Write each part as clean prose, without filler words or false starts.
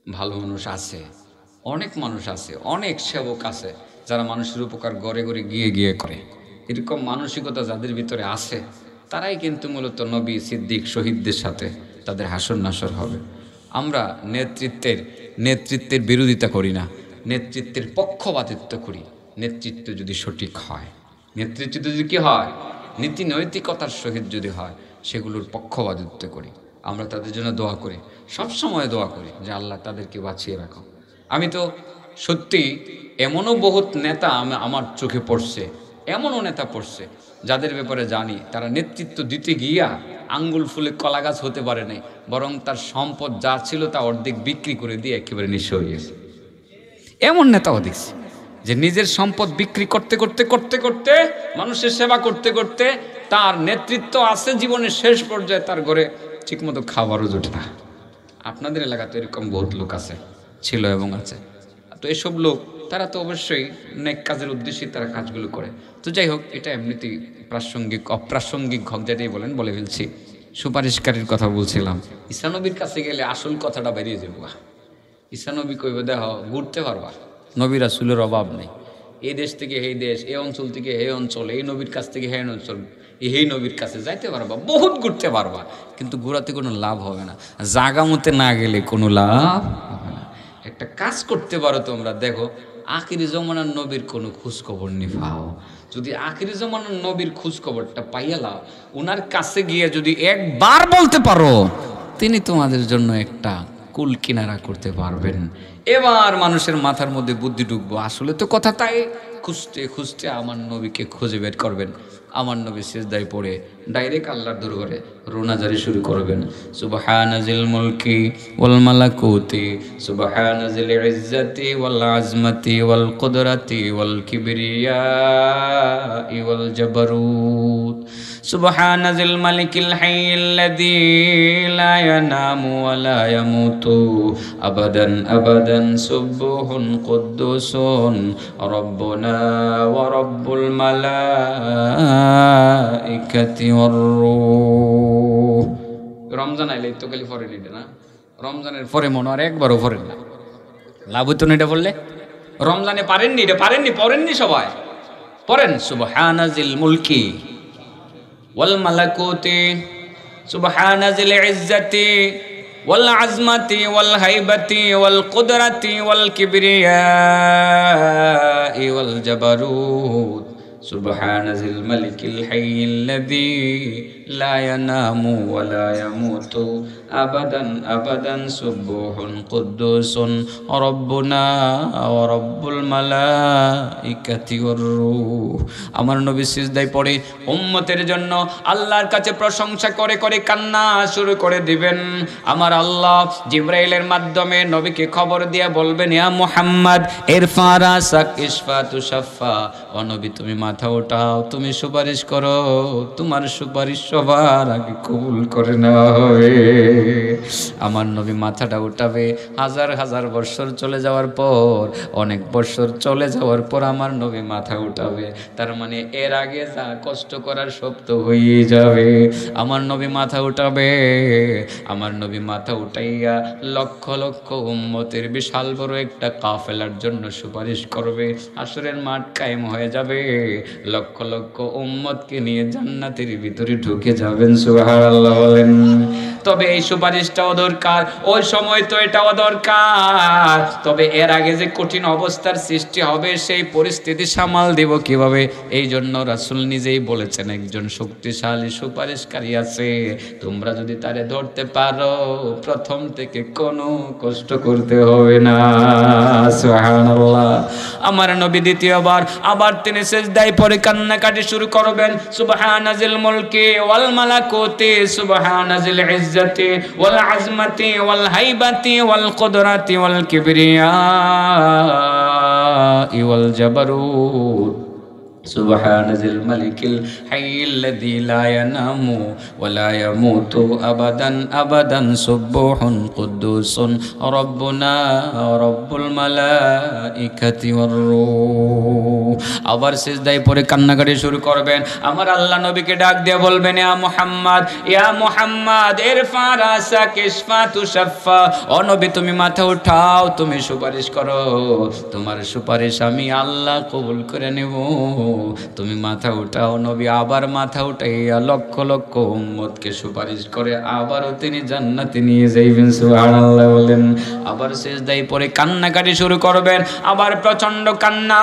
ভালো মানুষ আছে, অনেক মানুষ আছে, অনেক সেবক আছে যারা মানুষের উপকার গড়ে গড়ে গিয়ে গিয়ে করে। এরকম মানসিকতা যাদের ভিতরে আছে তারাই কিন্তু মূলত নবী, সিদ্দিক, শহীদদের সাথে তাদের হাসর নাসর হবে। আমরা নেতৃত্বের বিরোধিতা করি না, নেতৃত্বের পক্ষপাতিত্ব করি। নেতৃত্ব যদি সঠিক হয়, নেতৃত্ব যদি কি হয়, নীতি নৈতিকতার সহিত যদি হয়, সেগুলোর পক্ষপাতিত্ব করি। আমরা তাদের জন্য দোয়া করি, সবসময় দোয়া করি যে আল্লাহ তাদেরকে বাঁচিয়ে রাখো। আমি তো সত্যি এমনও বহুত নেতা আমার চোখে পড়ছে, এমনও নেতা পড়ছে যাদের ব্যাপারে জানি তারা নেতৃত্ব দিতে গিয়া আঙ্গুল ফুলে কলা গাছ হতে পারে নাই, বরং তার সম্পদ যা ছিল তা অর্ধেক বিক্রি করে দিয়ে একেবারে নিঃস্ব হয়ে গেছে। এমন নেতাও দেখছি যে নিজের সম্পদ বিক্রি করতে করতে করতে করতে মানুষের সেবা করতে করতে তার নেতৃত্ব আছে জীবনের শেষ পর্যায়ে, তার ঘরে ঠিকমতো খাবারও জোটে না। আপনাদের এলাকাতে এরকম বহুত লোক আছে, ছিল এবং আছে। তো এসব লোক তারা তো অবশ্যই নেক কাজের উদ্দেশ্যে তারা কাজগুলো করে। তো যাই হোক, এটা এমনিতেই প্রাসঙ্গিক অপ্রাসঙ্গিক হক যেটাই বলেন বলে ফেলছি। সুপারিশকারীর কথা বলছিলাম, ঈসানবীর কাছে গেলে আসল কথাটা বেরিয়ে যাবো। ঈসানবী কইবে দেহ ঘুরতে পারবা, নবী রাসূলের অভাব নেই। এই দেশ থেকে এই দেশ, এই অঞ্চল থেকে এই অঞ্চল, এই নবীর কাছ থেকে এই অঞ্চল, এই নবীর কাছে যাইতে পারবা, বহুত ঘুরতে পারবা, কিন্তু ঘোরাতে কোনো লাভ হবে না। জাগা মতে না গেলে কোনো লাভ হবে না। একটা কাজ করতে পারো তোমরা, দেখো আখিরি জমানার নবীর কোনো খোঁজখবর নি পাও। যদি আখিরি জমানার নবীর খোঁজখবরটা পাইয়া লাও, ওনার কাছে গিয়ে যদি একবার বলতে পারো, তিনি তোমাদের জন্য একটা কুল কিনারা করতে পারবেন। এবার মানুষের মাথার মধ্যে বুদ্ধি ঢুকবো, আসলে তো কথা তাই। খুঁজতে খুঁজতে আমার নবীকে খুঁজে বের করবেন। আমার নবী সিজদায় পড়ে ডাইরেক্ট আল্লাহর দরবারে রোনাজারি শুরু করবেন। সুবহানাজিল মুলকি ওয়াল মালাকুতি, সুবহানাজিল ইজ্জাতি ওয়াল আজমাতি ওয়াল কুদরাতি ওয়াল কিবরিয়া ওয়াল জাবারুত, সুবহানাজিল মালিকিল হাইয়্যিল্লাযী লা ইয়ানামু ওয়া লা ইয়ামুতু আবাদান আবাদান, সুবহুন কুদ্দুসুন রব্বুনা ওয়া রব্বুল মালাইকাতি ওয়ার রূহ। রমজান আইলে তো খালি পড়েন এটা না, রমজানের পরে মনে আর একবারও পড়েন না, লাভ হইতো না এটা বললে। রমজানে পারেননি, এটা পারেননি, পড়েননি সবাই, পড়েন সুবহানাজিল মুলকি ওয়াল মালাকুতি, সুবহানাজিল ইজ্জাতি ওয়াল আজমাতি ওয়াল হাইবাতি ওয়াল কুদরাতি ওয়াল কিবরিয়া ওয়াল জাবারুত, সুবহানাজিল মালিকিল হাইয়্যিল্লাযী লা ইয়ানামু ওয়া লা ইয়ামুতু আবাদান আবাদান, সুবহুন কুদ্দুসুন রব্বুনা ওয়া রব্বুল মালাইকাতি ওয়ার রূহ। আমার নবী সিজদায় পড়ে উম্মতের জন্য আল্লাহর কাছে প্রশংসা করে করে কান্না শুরু করে দিবেন। আমার আল্লাহ জিবরাইলের মাধ্যমে নবীকে খবর দিয়ে বলবেন, ইয়া মুহাম্মদ ইরফা রাসাক ইশফা তুশাফা, ও নবী তুমি মাথা ওঠাও, তুমি সুপারিশ করো, তোমার সুপারিশ সবার আগে কবুল করে নেওয়া হবে। আমার নবী মাথাটা উঠাবে, হাজার হাজার বছর চলে যাওয়ার পর, অনেক বছর চলে যাওয়ার পর আমার নবী মাথা উঠাবে। তার মানে এর আগে যা কষ্ট করার সব তো হয়ে যাবে। আমার নবী মাথা উঠাবে, আমার নবী মাথা উঠাইয়া লক্ষ লক্ষ উম্মতের বিশাল বড় একটা কাফেলার জন্য সুপারিশ করবে। আসরের মাঠ কায়েম হয়ে যাবে, লক্ষ লক্ষ উম্মতকে নিয়ে জান্নাতের ভিতরে ঢুকে যাবেন। সুবহানাল্লাহ বলেন। তবে এই সুপারিশটাও দরকার, ওই সময় তো এটাও দরকার। তবে এর আগে যে কঠিন অবস্থার সৃষ্টি হবে, সেই পরিস্থিতি সামাল দেব কিভাবে, এই জন্য রাসূল নিজেই বলেছেন, একজন শক্তিশালী সুপারিশকারী আছে, তোমরা যদি তারে ধরতে পারো, প্রথম থেকে কোনো কষ্ট করতে হবে না। সুবহানাল্লাহ। আমার নবী দ্বিতীয়বার আবার তিনি সিজদায় পড়ে কান্নাকাটি শুরু করবেন। সুবহানাজিল মুলকি ওয়াল মালাকুতি, সুবহানাজিল ইজ্জাতি ওয়াল আজমাতি ওয়াল হাইবাতি ওয়াল কুদরাতি ওয়াল কিবরিয়া ওয়াল জাবারুত, سبحان ذي الملك الحي الذي لا ينام ولا يموت أبدا أبدا سبوح قدوس ربنا رب الملائكة والروح আবার সিজদায় পড়ে কান্নাকাটি শুরু করবেন আমার আল্লাহ নবীকে ডাক দিয়ে বলবেন ইয়া মুহাম্মদ ইরফা রাসাক ইশফা তুশাফা ও নবী তুমি মাথা উঠাও তুমি সুপারিশ করো তোমার সুপারিশ আমি আল্লাহ কবুল করে নেব তুমি মাথা উঠাও নবী আবার মাথা উঠাইয়া লক্ষ লক্ষ উম্মতকে সুপারিশ করে আবারও তিনি জান্নাতে নিয়ে যাইবেন সুবহানাল্লাহ বলেন আবার সিজদায় পড়ে কান্নাকাটি শুরু করবেন আবার প্রচন্ড কান্না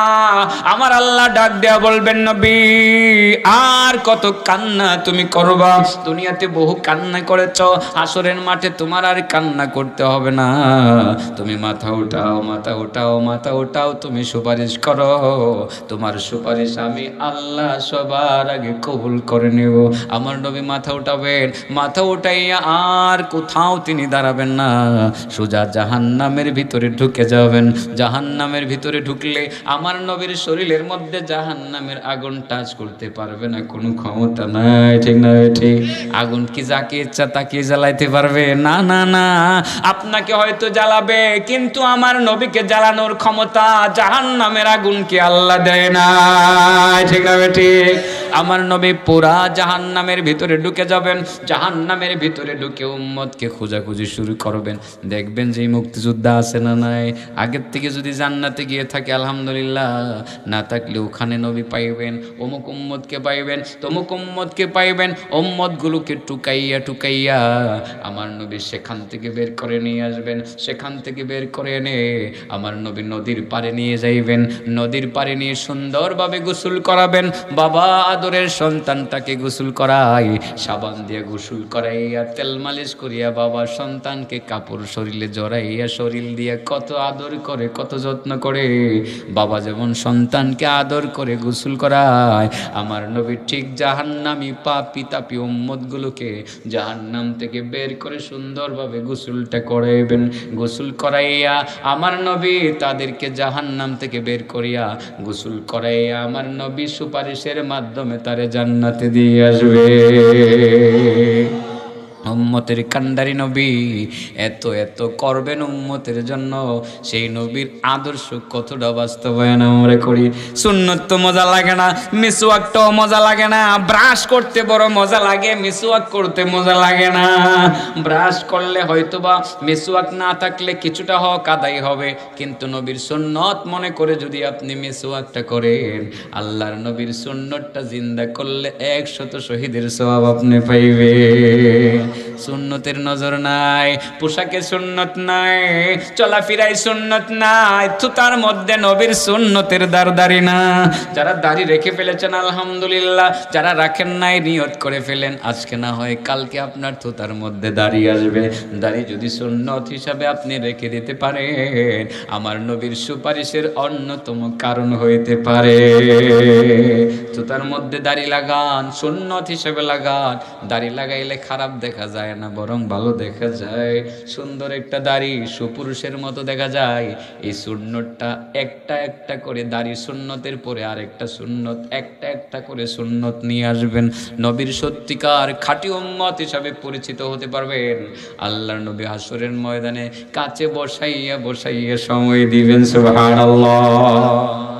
আমার আল্লাহ ডাক দেয়া বলবেন নবী আর কত কান্না তুমি করবা দুনিয়াতে বহু কান্না করেছো হাসরের মাঠে তোমার আর কান্না করতে হবে না তুমি মাথা উঠাও মাথা উঠাও মাথা উঠাও তুমি সুপারিশ করো তোমার সুপারিশ আমি আল্লাহ সবার আগে কবুল করে নেব আমার নবী মাথা উঠাবেন মাথা উঠাইয়া আর কোথাও তিনি দাঁড়াবেন না সোজা জাহান্নামের ভিতরে ঢুকে যাবেন জাহান্নামের ভিতরে ঢুকলে আমার নবীর শরীরের মধ্যে জাহান্নামের আগুন টাচ করতে পারবে না কোনো ক্ষমতা নাই ঠিক না ঠিক আগুন কি যাকে ইচ্ছা তাকে জ্বালাইতে পারবে না না না আপনাকে হয়তো জ্বালাবে কিন্তু আমার নবীকে জ্বালানোর ক্ষমতা জাহান্নামের আগুনকে আল্লাহ দেয় না ঠিক না ঠিক আমার নবী পুরা জাহান্নামের ভিতরে ঢুকে যাবেন জাহান্নামের ভিতরে ঢুকে উম্মতকে খোঁজাখুঁজি শুরু করবেন দেখবেন যে মুক্তিযোদ্ধা আছে না নাই আগের থেকে যদি জান্নাতে গিয়ে থাকে আলহামদুলিল্লাহ না থাকলে ওখানে নবী পাইবেন অমুক উম্মতকে পাইবেন তমুক উম্মতকে পাইবেন উম্মতগুলোকে টুকাইয়া টুকাইয়া আমার নবী সেখান থেকে বের করে নিয়ে আসবেন সেখান থেকে বের করে এনে আমার নবী নদীর পাড়ে নিয়ে যাইবেন নদীর পাড়ে নিয়ে সুন্দরভাবে গোসল করাবেন বাবা আদরের সন্তানটাকে গোসল করাই সাবান দিয়ে গোসল করাইয়া তেল মালিশ করিয়া বাবা সন্তানকে কাপড় শরীরে জড়াইয়া শরীর দিয়ে কত আদর করে কত যত্ন করে বাবা যেমন সন্তানকে আদর করে গোসল করায় আমার নবী ঠিক জাহান্নামী পাপী তাপী উম্মতগুলোকে জাহান্নাম থেকে বের করে সুন্দরভাবে গোসলটা করাইবেন গোসল করাইয়া আমার নবী তাদেরকে জাহান্নাম থেকে বের করিয়া গোসল করাইয়া আমার নবী সুপারিশের মাধ্যমে তারে জান্নাতে দিয়ে আসবে উম্মতের কান্ডারি নবী এত এত করবেন উম্মতের জন্য সেই নবীর আদর্শ কতটা বাস্তবায়ন আমরা করি সুন্নত তো মজা লাগে না মিসওয়াকটাও মজা লাগে না ব্রাশ করতে বড় মজা লাগে মিসওয়াক করতে মজা লাগে না ব্রাশ করলে হয়তোবা মিসওয়াক না থাকলে কিছুটা হক আদায় হবে কিন্তু নবীর সুন্নত মনে করে যদি আপনি মিসওয়াকটা করেন আল্লাহর নবীর সুন্নতটা জিন্দা করলে 100 শহীদের সওয়াব আপনি পাইবেন সুন্নতের নজর নাই পোশাকে সুন্নত নাই চলাফেরায় সুন্নত নাই থুতার মধ্যে নবীর সুন্নতের দাঁড়ি না যারা দাড়ি রেখে ফেলেছেন আলহামদুলিল্লাহ যারা রাখেন নাই নিয়ত করে ফেলেন আজকে না হয় কালকে আপনার থুতার মধ্যে দাড়ি আসবে দাড়ি যদি সুন্নত হিসাবে আপনি রেখে দিতে পারেন আমার নবীর সুপারিশের অন্যতম কারণ হইতে পারে থুতার মধ্যে দাড়ি লাগান সুন্নত হিসাবে লাগান দাড়ি লাগাইলে খারাপ দেখা যায় না বরং ভালো দেখা যায় সুন্দর একটা দাড়ি সুপুরুষের মতো দেখা যায় এই সুন্নতটা একটা একটা করে দাড়ি সুন্নতের পরে আরেকটা সুন্নত একটা একটা করে সুন্নত নিয়ে আসবেন নবীর সত্যিকার খাঁটি উম্মত হিসাবে পরিচিত হতে পারবেন আল্লাহর নবী হাসরের ময়দানে কাছে বসাইয়া বসাইয়া সময় দিবেন সুবহানাল্লাহ